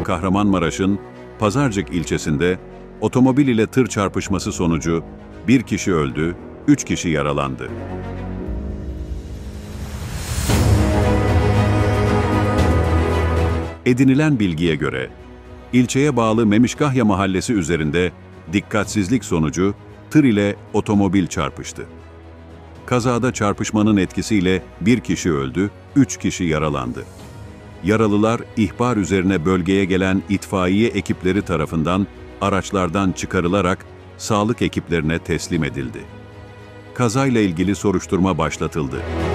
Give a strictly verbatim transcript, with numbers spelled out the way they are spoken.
Kahramanmaraş'ın Pazarcık ilçesinde otomobil ile tır çarpışması sonucu bir kişi öldü, üç kişi yaralandı. Edinilen bilgiye göre, ilçeye bağlı Memişgahya mahallesi üzerinde dikkatsizlik sonucu tır ile otomobil çarpıştı. Kazada çarpışmanın etkisiyle bir kişi öldü, üç kişi yaralandı. Yaralılar ihbar üzerine bölgeye gelen itfaiye ekipleri tarafından araçlardan çıkarılarak sağlık ekiplerine teslim edildi. Kazayla ilgili soruşturma başlatıldı.